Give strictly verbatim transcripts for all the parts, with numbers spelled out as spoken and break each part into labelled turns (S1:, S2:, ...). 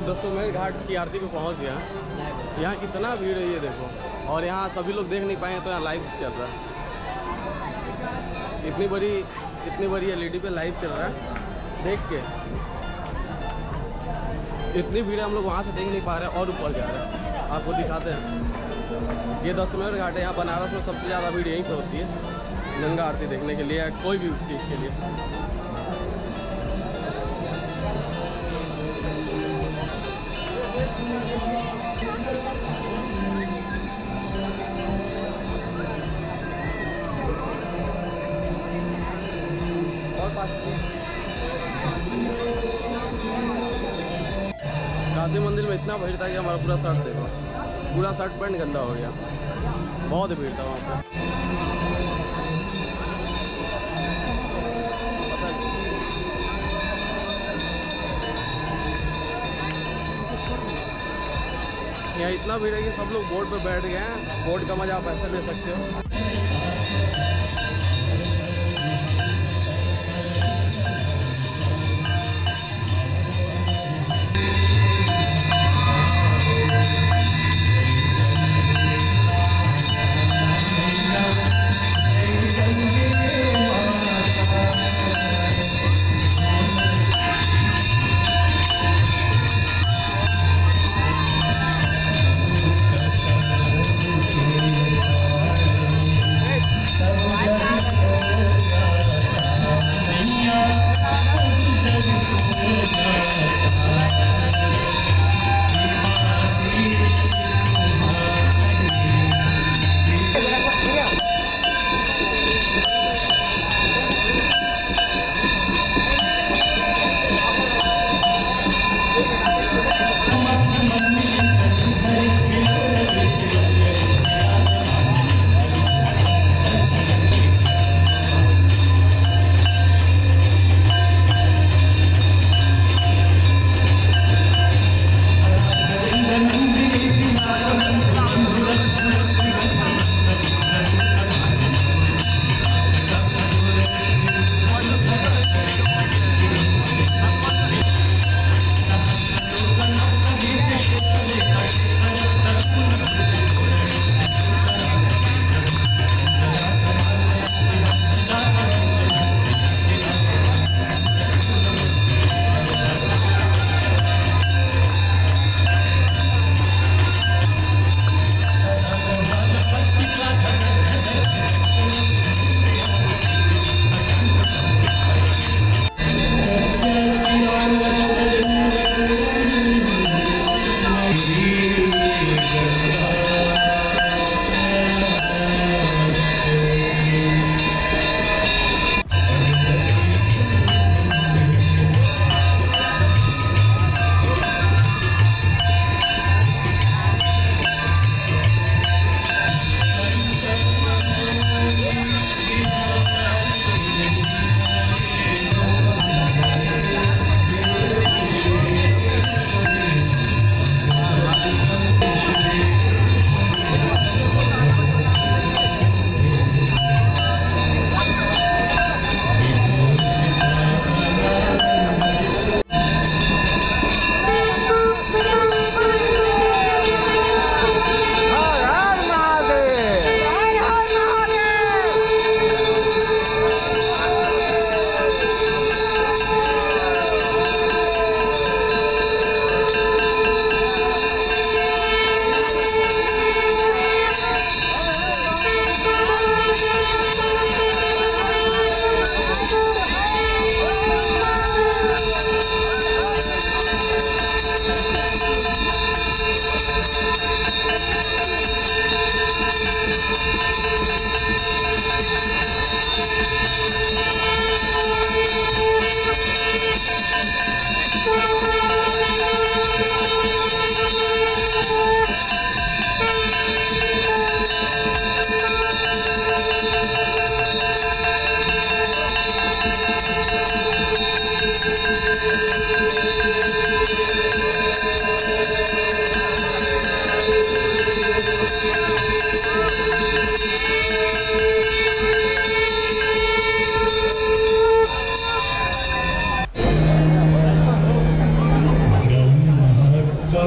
S1: लोग दशाश्वमेध घाट की आरती पे पहुंच गए हैं। यहाँ कितना भीड़ है ये देखो, और यहाँ सभी लोग देख नहीं पाए तो यहाँ लाइव चल रहा है। इतनी बड़ी इतनी बड़ी एलईडी पे लाइव चल रहा है, देख के इतनी भीड़ हम लोग वहाँ से देख नहीं पा रहे हैं और ऊपर जा रहे हैं। आपको दिखाते हैं, ये दशाश्वमेध घाट है। यहाँ बनारस में सबसे ज़्यादा भीड़ यहीं से होती है गंगा आरती देखने के लिए, कोई भी चीज़ के लिए। काशी मंदिर में इतना भीड़ था कि हमारा पूरा शर्ट देखो, पूरा शर्ट पैंट गंदा हो गया, बहुत भीड़ था वहाँ पे। यहाँ इतना भीड़ है कि सब लोग बोट पे बैठ गए हैं। बोट का मजा आप ऐसे ले सकते हो।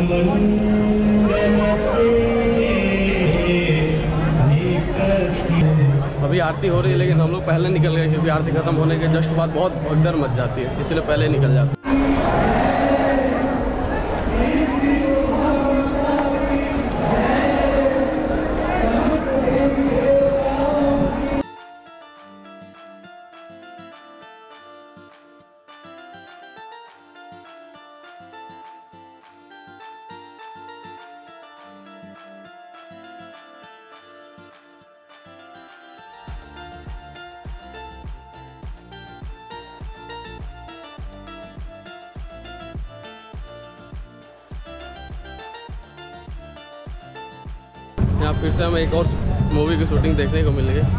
S1: अभी आरती हो रही है लेकिन हम लोग पहले निकल गए क्योंकि आरती खत्म होने के जस्ट बाद बहुत भगदड़ मच जाती है, इसलिए पहले निकल जाते हैं। यहाँ फिर से हमें एक और मूवी की शूटिंग देखने को मिल गई।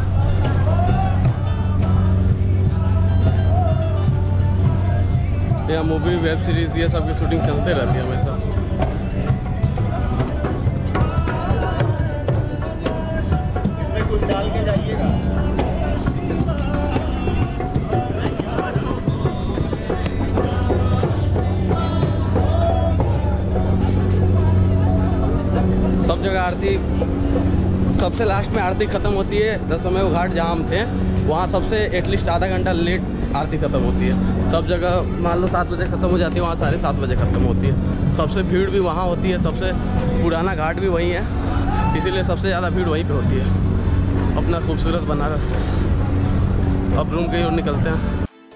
S1: यहाँ मूवी, वेब सीरीज ये सब की शूटिंग चलते रहती है हमेशा।
S2: इसमें कुछ डाल के जाइएगा।
S1: सब जगह आरती, सबसे लास्ट में आरती ख़त्म होती है। दशमेव घाट जहाँ हम थे वहाँ सबसे एटलीस्ट आधा घंटा लेट आरती ख़त्म होती है। सब जगह मान लो सात बजे ख़त्म हो जाती है, वहाँ साढ़े सात बजे ख़त्म होती है। सबसे भीड़ भी वहाँ होती है, सबसे पुराना घाट भी वहीं है, इसीलिए सबसे ज़्यादा भीड़ वहीं पे होती है। अपना खूबसूरत बनारस। अब रूम की ओर निकलते हैं।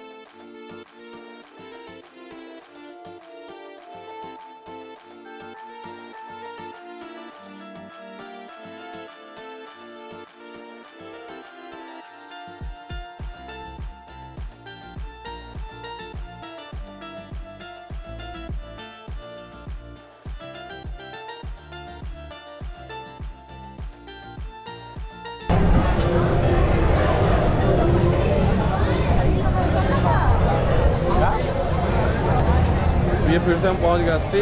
S1: ये फिर से हम पहुंच गए अस्सी,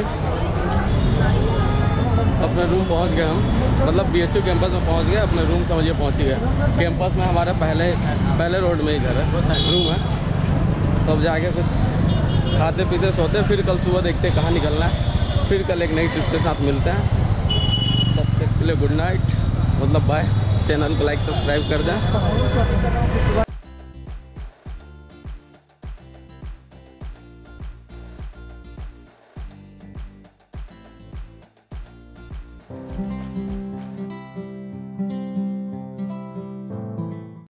S1: अपने रूम पहुंच गए हम, मतलब बीएचयू कैंपस में पहुंच गए, अपने रूम समझिए पहुंच ही गए। कैंपस में हमारे पहले पहले रोड में ही घर है, रूम है। तो अब जाके कुछ खाते पीते सोते, फिर कल सुबह देखते कहाँ निकलना है, फिर कल एक नई ट्रिप के साथ मिलते हैं। तब तक के लिए गुड नाइट, मतलब बाय। चैनल को लाइक सब्सक्राइब कर दें।